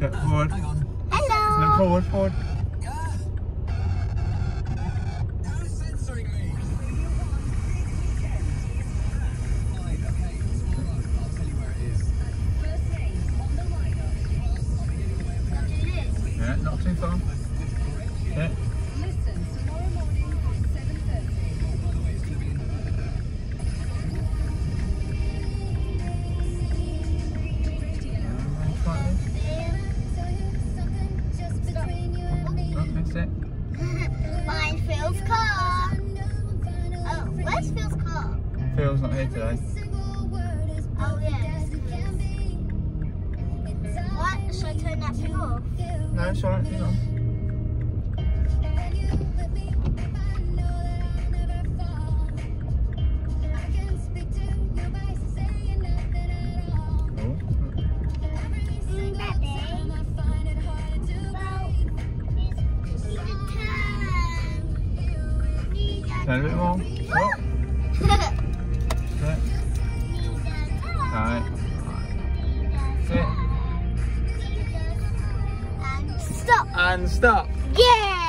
Step forward. Hello. Look forward, forward. Yeah, not too far. Yeah. Listen tomorrow morning at 7:30. Oh, that's it. Mine Phil's car. Oh, where's Phil's car? Phil's not here today. Oh yeah. What? Should I turn that thing off? No, it's alright, hang on. Turn a bit more. Oh. Alright. Sit. And stop. And stop. Yeah.